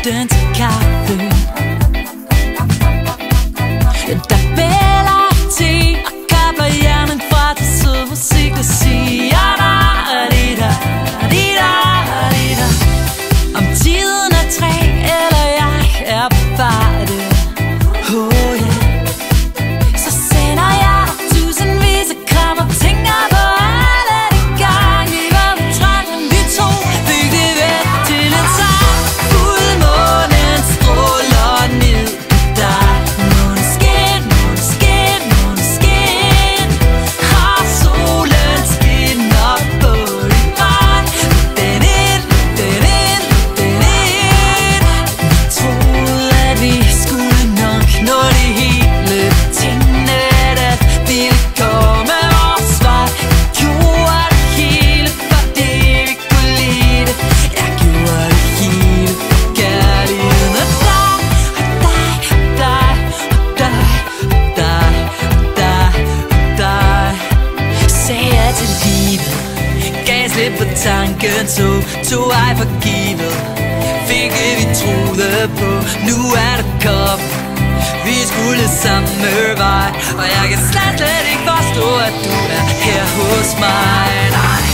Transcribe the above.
den til kaffe. Der bæller te og kabler hjernen fra til sød musik, der siger da-di-da, di-da-di-da. Om tiden er 3, eller jeg er på vej der. Oh yeah. Så sender jeg tusindvis af kram og tænker på alle de gange vi var på trangen. Vi to fik det væk til en sang. Fuldmånen stråler ned på dig. Måneskin, måneskin, måneskin. Og solen skinner på din vej. Den ind, den ind, den ind. Vi troede at vi skulle nok nå det hele. Tingene at vi ville komme vores vej. Jeg gjorde det hele for det vi kunne lide det. Jeg gjorde det hele for kærligheden og dig, og dig, og dig, og dig, og dig, og dig, og dig. Sagde jeg til livet, gav slip på tanken, tog ej for givet. Fik det vi troede på, nu er det kommet. Vi skulle samme vej, og jeg kan slet ikke forstå at du er her hos mig. Nej.